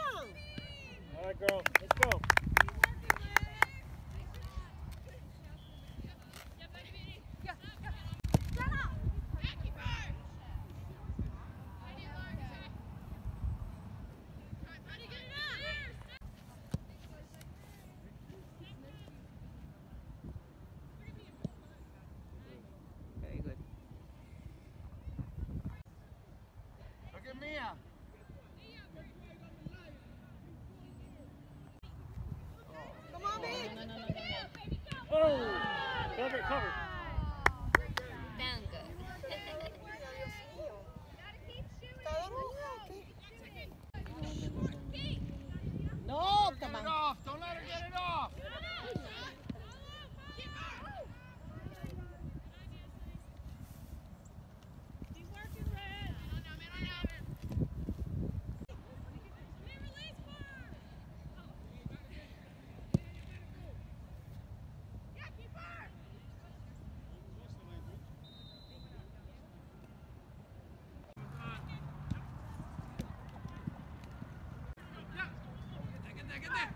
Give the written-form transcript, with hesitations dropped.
All right, girl. Let's go. Very good. Look at Mia. Come on, B. Oh! Cover, cover. Down good. No, Get come it on. off. Don't let her get it off. Get there.